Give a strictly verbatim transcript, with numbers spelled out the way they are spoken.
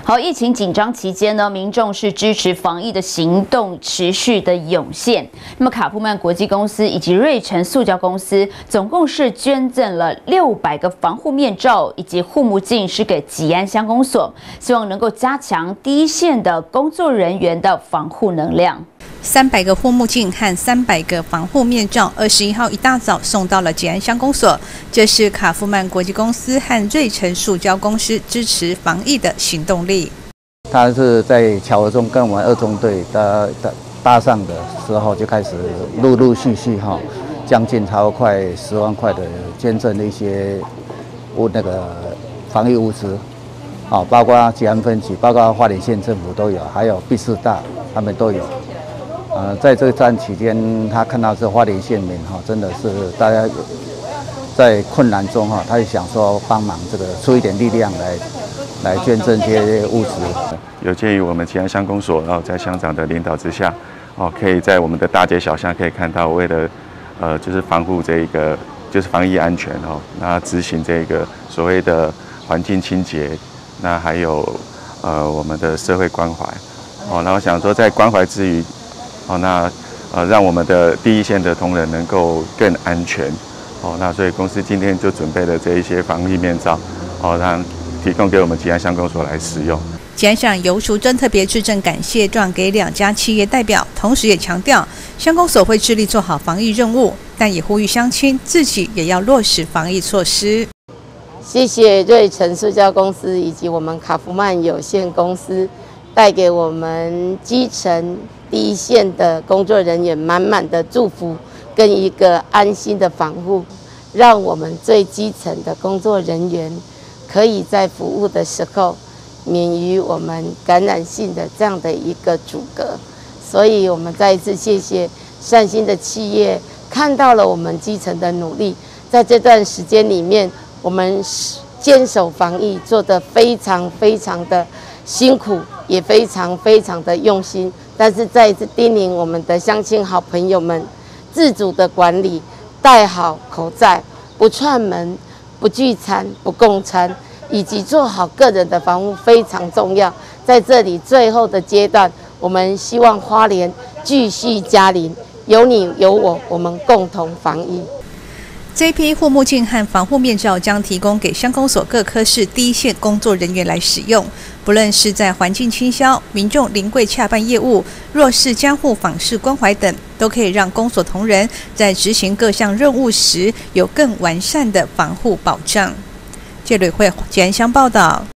好，疫情紧张期间呢，民众是支持防疫的行动持续的涌现。那么卡夫曼国际公司以及瑞成塑胶公司总共是捐赠了六百个防护面罩以及护目镜，是给吉安乡公所，希望能够加强第一线的工作人员的防护能量。 三百个护目镜和三百个防护面罩，二十一号一大早送到了吉安乡公所。这是卡夫曼国际公司和瑞成塑胶公司支持防疫的行动力。 他是在巧合中跟我们二中队搭搭搭上的时候，就开始陆陆续续哈，将近超快十万块的捐赠的一些物那个防疫物资，啊，包括吉安分局，包括花莲县政府都有，还有毕士大他们都有。呃，在这段期间，他看到这花莲县民哈，真的是大家在困难中哈，他就想说帮忙这个出一点力量来来捐赠这些物资。 有鉴于我们吉安乡公所，然后在乡长的领导之下，哦，可以在我们的大街小巷可以看到，为了呃就是防护这一个就是防疫安全哦，那执行这个所谓的环境清洁，那还有呃我们的社会关怀哦，那我想说在关怀之余。哦，那呃，让我们的第一线的同仁能够更安全。哦，那所以公司今天就准备了这一些防疫面罩，哦，让提供给我们吉安乡公所来使用。 吉安乡游淑珍特别致赠感谢状给两家企业代表，同时也强调乡公所会致力做好防疫任务，但也呼吁乡亲自己也要落实防疫措施。 谢谢瑞成塑胶公司以及我们卡夫曼有限公司带给我们基层第一线的工作人员满满的祝福跟一个安心的防护，让我们最基层的工作人员可以在服务的时候免于我们感染性的这样的一个阻隔。所以我们再一次谢谢善心的企业看到了我们基层的努力，在这段时间里面我们坚守防疫做得非常非常的辛苦，也非常非常的用心，但是再一次叮咛我们的乡亲好朋友们，自主的管理，戴好口罩，不串门，不聚餐，不共餐，以及做好个人的防护非常重要。在这里最后的阶段，我们希望花莲继续加零，有你有我，我们共同防疫。 这批护目镜和防护面罩将提供给乡公所各科室第一线工作人员来使用，不论是在环境清消、民众临柜洽办业务、弱势家户访视关怀等，都可以让公所同仁在执行各项任务时有更完善的防护保障。记者吕慧吉安乡报道。